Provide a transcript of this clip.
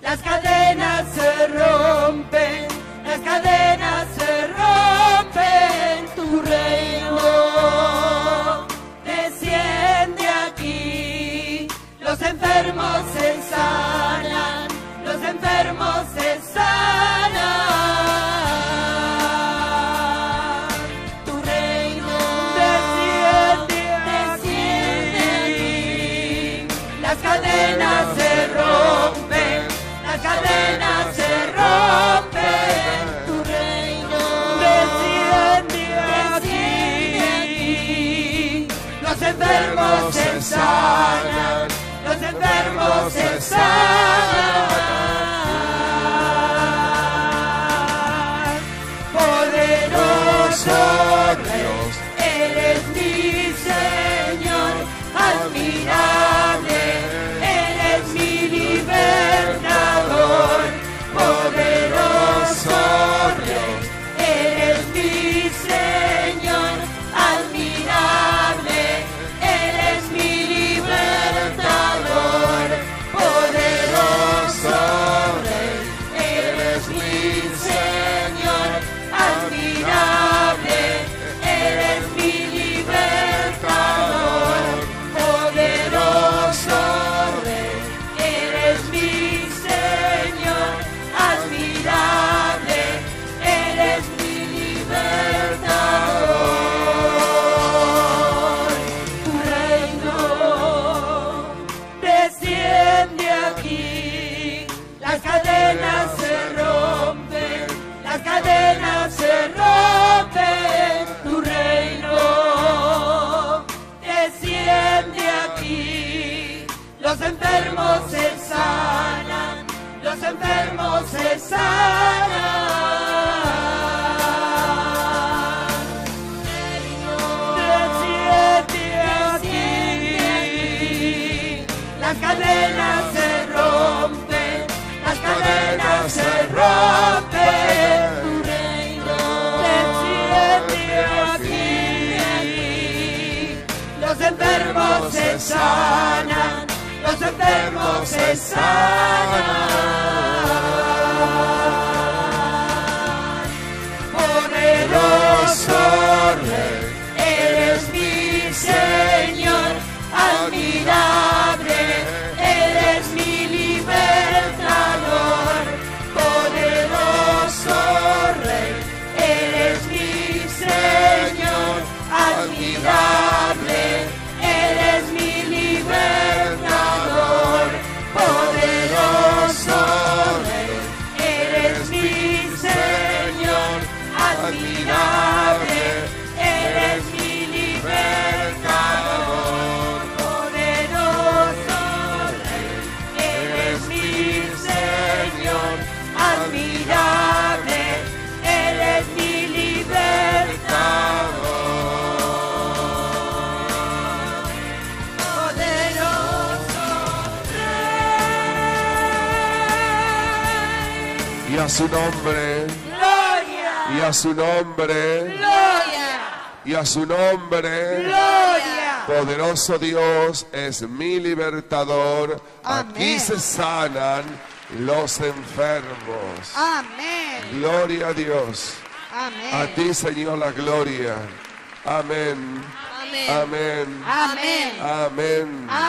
las cadenas se rompen, las cadenas se rompen, tu reino desciende aquí, los enfermos se sanan, los enfermos se sanan. Tu reino desciende aquí, las cadenas se rompen, las cadenas se rompen, tu reino desciende aquí, los enfermos se sanan, los enfermos se sanan. Poderoso Dios, eres mi Señor, admirable, eres mi libertador. Poderoso Dios, eres mi Señor, admirable, eres mi libertador. Poderoso Rey, eres mi Señor, admirable, eres mi libertador. Poderoso Rey, eres mi Señor, admirable, eres mi libertador. Tu reino desciende aquí, las cadenas se rompen, las cadenas se rompen, tu reino desciende aquí, los enfermos se sanan, los enfermos se sanan. Desciende aquí, las cadenas se rompen, las cadenas se rompen, tu reino desciende aquí, los enfermos se sanan, los enfermos se sanan. Poderoso Rey, eres mi Señor, admirable, eres mi libertador. Poderoso Rey, eres mi Señor, admirable, eres mi libertador. Poderoso Rey, eres mi Señor, admirable, eres mi libertador. Poderoso Rey, eres mi Señor, admirable, eres mi libertador. Y a su nombre, Gloria, y a su nombre, gloria, y a su nombre. gloria. Poderoso Dios es mi libertador. Amén. Aquí se sanan los enfermos. Amén, Gloria a Dios. amén, A ti, Señor, la gloria. Amén. amén, Amén. amén, Amén.